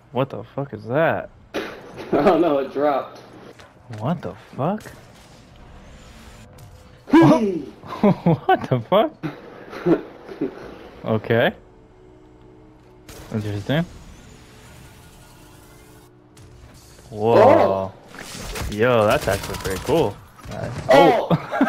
What the fuck is that? I don't know, it dropped. What the fuck? Oh! What the fuck? Okay. Interesting. Oh! Whoa. Yo, that's actually pretty cool. Oh! Oh!